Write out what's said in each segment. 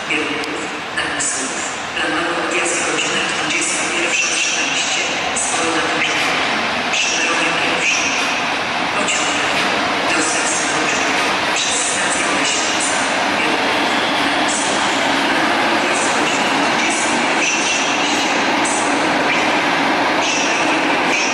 Białków, Namysłów. Planowy odjazd godzina 21:13. Strona Korzewa. Przybranie pierwsze. Pociąg do stacji Korzewa przez stację Leśnica. Białków, Namysłów. Planowy odjazd godzina 21:13. Strona Korzewa. Przybranie pierwsze.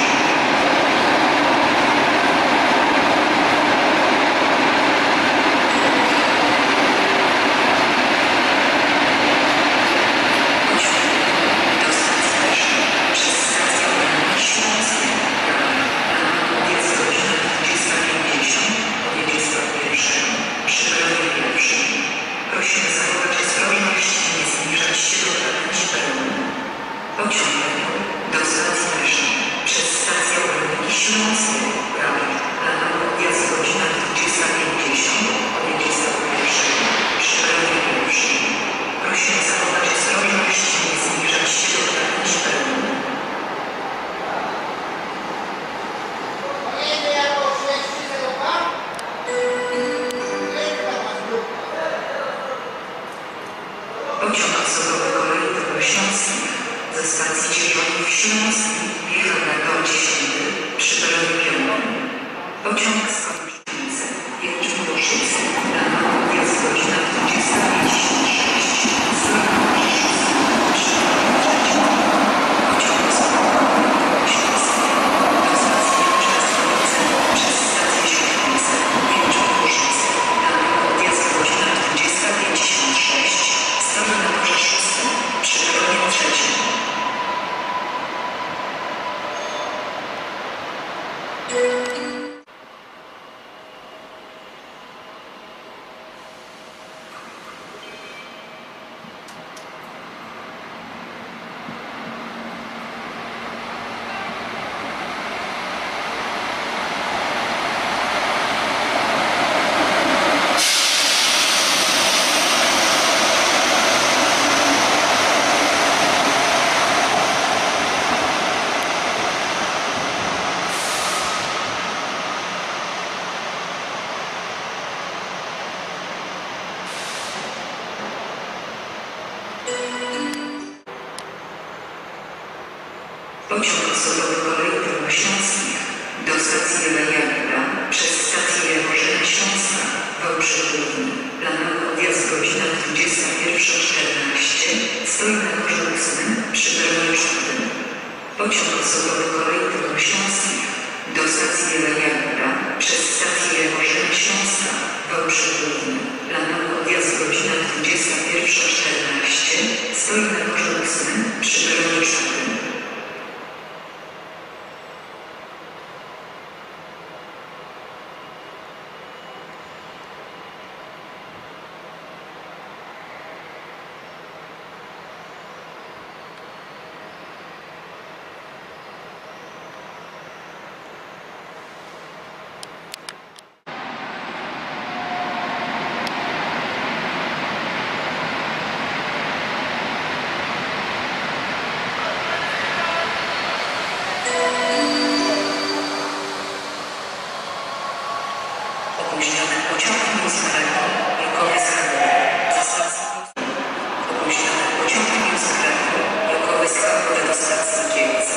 Prosimy zachować ostrożność i nie zbliżać się do krawędzi pełni. Pociąg do stacji Leszno przez stację Oleniki Śląskiej. Planowy odjazd godzina 20:50. Odjedzie z pierwszego. Przybranie pierwsze. Prosimy zachować ostrożność i nie zbliżać się do krawędzi pełni. Pociąg osobowy kolei Dolnośląskich ze stacji Cieczoków Śląskich wjechał na tor 10 przy peronie 5. Pociąg z Kończycy, Wierzchnoszycy, planowy odjazd godzina 20:56. Strona Korzewa. Przy peronie 3. Pociąg osobowy kolei Dolnośląskich do stacji Jastrzębice przez stację Świetlice, Wierzchnoszycy. Planowy odjazd godzina 20:56. Stoi na torze 6. Przy peronie 3. Pociąg osobowy kolei Dolnośląskich do stacji Jeleniawka przez stację Jaworzyna Śląska Wałbrzych Główny. Planowy odjazd godzina 21:14. Stoi na torze 8 przy peronie 4. Pociąg osobowy kolei Dolnośląskich do stacji Jeleniawka przez stację Jaworzyna Śląska Wałbrzych Główny. Planowy odjazd godzina 21:14. Stoi na torze 8 przy peronie 4. Opóźniony pociąg Newscracker, Jokowy Schabowy, ze stacji Opóźniony pociąg Newscracker, Jokowy Schabowy do stacji Kielce.